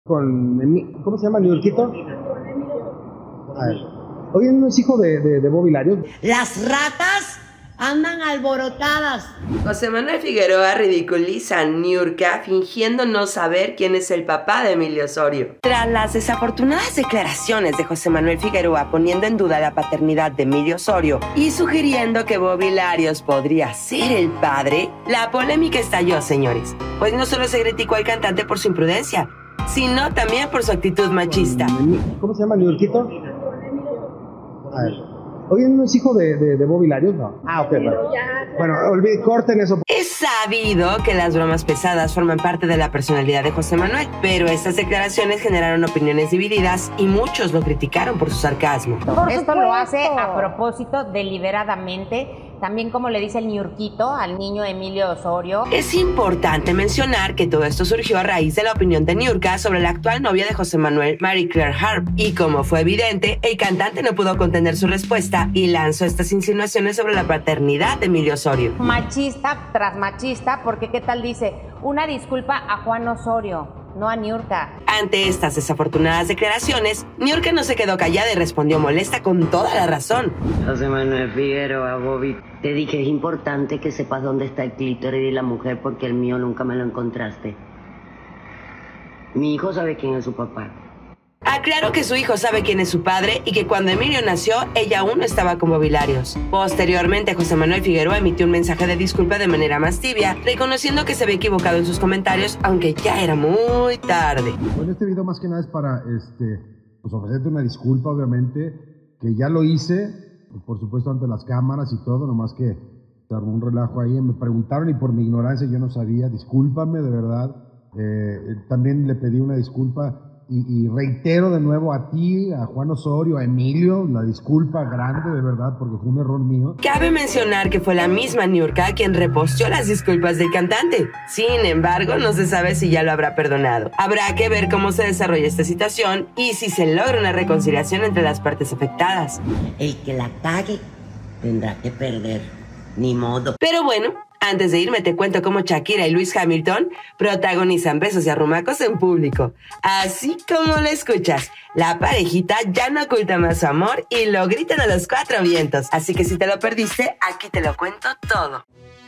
¿Cómo se llama? ¿Niurquito? A ver. Oye, ¿no es hijo de Bob Hilario? Las ratas andan alborotadas. José Manuel Figueroa ridiculiza a Niurka fingiendo no saber quién es el papá de Emilio Osorio. Tras las desafortunadas declaraciones de José Manuel Figueroa poniendo en duda la paternidad de Emilio Osorio y sugiriendo que Bob Hilarios podría ser el padre, la polémica estalló, señores. Pues no solo se criticó al cantante por su imprudencia, sino también por su actitud machista. ¿Cómo se llama? ¿Niurquito? A ver. Oye, ¿no es hijo de Bob Hilario? No. Ah, ok, bueno, corten eso. Es sabido que las bromas pesadas forman parte de la personalidad de José Manuel, pero estas declaraciones generaron opiniones divididas y muchos lo criticaron por su sarcasmo. Esto lo hace a propósito, deliberadamente, también como le dice el Niurquito al niño Emilio Osorio. Es importante mencionar que todo esto surgió a raíz de la opinión de Niurka sobre la actual novia de José Manuel, Mary Claire Harp, y como fue evidente, el cantante no pudo contener su respuesta y lanzó estas insinuaciones sobre la paternidad de Emilio Osorio. Machista tras machista, porque ¿qué tal dice? Una disculpa a Juan Osorio, no a Niurka. Ante estas desafortunadas declaraciones, Niurka no se quedó callada y respondió molesta con toda la razón. José Manuel Figueroa, Bobby, te dije, es importante que sepas dónde está el clítoris de la mujer porque el mío nunca me lo encontraste. Mi hijo sabe quién es su papá. Aclaró que su hijo sabe quién es su padre y que cuando Emilio nació, ella aún no estaba con Bob Hilarios. Posteriormente, José Manuel Figueroa emitió un mensaje de disculpa de manera más tibia, reconociendo que se había equivocado en sus comentarios, aunque ya era muy tarde. Bueno, este video más que nada es para pues ofrecerte una disculpa, obviamente, que ya lo hice, por supuesto, ante las cámaras y todo, nomás que se armó un relajo ahí. Me preguntaron y por mi ignorancia yo no sabía. Discúlpame, de verdad. También le pedí una disculpa. Y reitero de nuevo a ti, a Juan Osorio, a Emilio, la disculpa grande de verdad porque fue un error mío. Cabe mencionar que fue la misma Niurka quien reposteó las disculpas del cantante. Sin embargo, no se sabe si ya lo habrá perdonado. Habrá que ver cómo se desarrolla esta situación y si se logra una reconciliación entre las partes afectadas. El que la cague tendrá que perder. Ni modo. Pero bueno, antes de irme te cuento cómo Shakira y Lewis Hamilton protagonizan besos y arrumacos en público. Así como lo escuchas, la parejita ya no oculta más su amor y lo gritan a los cuatro vientos. Así que si te lo perdiste, aquí te lo cuento todo.